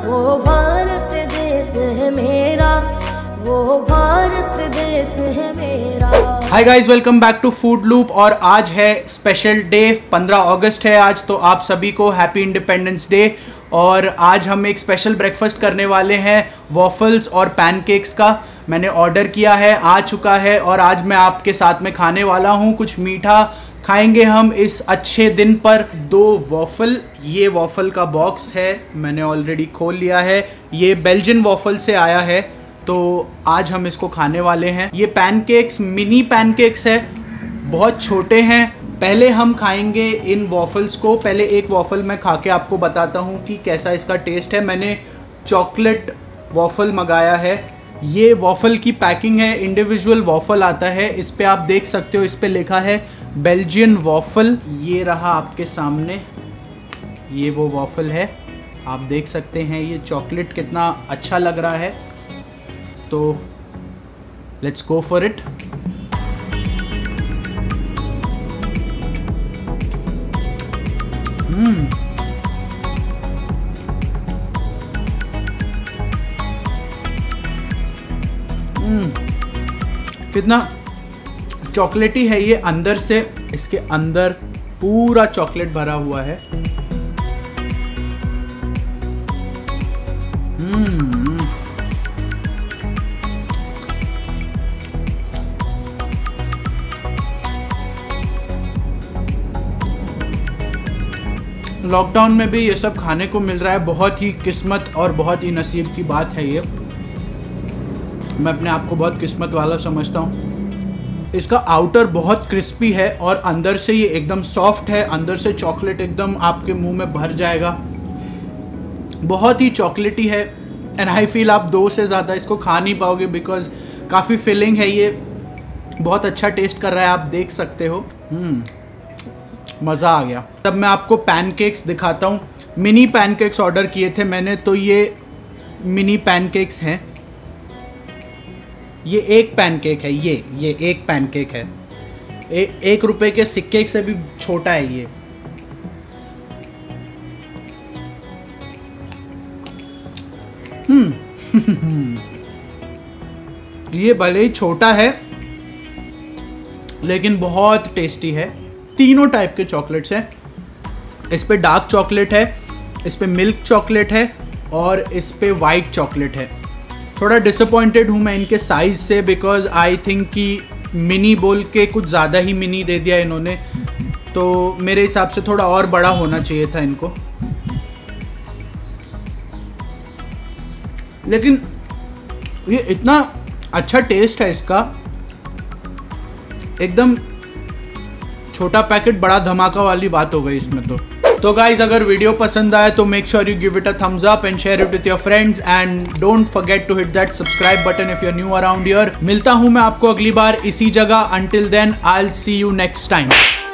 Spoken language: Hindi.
वो भारत देश है मेरा, वो भारत देश है मेरा। Hi guys, welcome back to Food Loop. और आज है स्पेशल डे, 15 अगस्त है आज, तो आप सभी को हैप्पी इंडिपेंडेंस डे। और आज हम एक स्पेशल ब्रेकफास्ट करने वाले हैं वॉफल्स और पैनकेक्स का। मैंने ऑर्डर किया है, आ चुका है और आज मैं आपके साथ में खाने वाला हूँ। कुछ मीठा खाएंगे हम इस अच्छे दिन पर। 2 वॉफल, ये वॉफल का बॉक्स है, मैंने ऑलरेडी खोल लिया है। ये बेल्जियन वॉफल से आया है, तो आज हम इसको खाने वाले हैं। ये पैनकेक्स मिनी पैनकेक्स है, बहुत छोटे हैं। पहले हम खाएंगे इन वॉफल्स को। पहले एक वॉफल मैं खा के आपको बताता हूँ कि कैसा इसका टेस्ट है। मैंने चॉकलेट वॉफल मंगाया है। ये वॉफल की पैकिंग है, इंडिविजुअल वॉफल आता है। इस पे आप देख सकते हो, इस पे लिखा है बेल्जियन वॉफल। ये रहा आपके सामने, ये वो वॉफल है, आप देख सकते हैं। ये चॉकलेट कितना अच्छा लग रहा है, तो लेट्स गो फॉर इट। कितना चॉकलेटी है ये अंदर से। इसके अंदर पूरा चॉकलेट भरा हुआ है। लॉकडाउन में भी ये सब खाने को मिल रहा है, बहुत ही किस्मत और बहुत ही नसीब की बात है ये। मैं अपने आप को बहुत किस्मत वाला समझता हूँ। इसका आउटर बहुत क्रिस्पी है और अंदर से ये एकदम सॉफ्ट है। अंदर से चॉकलेट एकदम आपके मुंह में भर जाएगा, बहुत ही चॉकलेटी है। एंड आई फील आप 2 से ज़्यादा इसको खा नहीं पाओगे, बिकॉज काफ़ी फिलिंग है ये। बहुत अच्छा टेस्ट कर रहा है, आप देख सकते हो। मज़ा आ गया। तब मैं आपको पैनकेक्स दिखाता हूँ। मिनी पैनकेक्स ऑर्डर किए थे मैंने, तो ये मिनी पैनकेक्स हैं। ये एक पैनकेक है, ये एक पैनकेक है। 1 रुपए के सिक्के से भी छोटा है ये। ये भले ही छोटा है लेकिन बहुत टेस्टी है। तीनों टाइप के चॉकलेट्स हैं। इस पे डार्क चॉकलेट है, इस पे मिल्क चॉकलेट है और इस पे वाइट चॉकलेट है। थोड़ा डिसअपॉइंटेड हूँ मैं इनके साइज़ से, बिकॉज आई थिंक कि मिनी बोल के कुछ ज़्यादा ही मिनी दे दिया इन्होंने, तो मेरे हिसाब से थोड़ा और बड़ा होना चाहिए था इनको। लेकिन ये इतना अच्छा टेस्ट है इसका, एकदम छोटा पैकेट बड़ा धमाका वाली बात हो गई इसमें। तो गाइज, अगर वीडियो पसंद आए तो make sure you give it a thumbs up and share it with your friends and don't forget to hit that subscribe button if you are new around here. मिलता हूं मैं आपको अगली बार इसी जगह। Until then I will see you next time.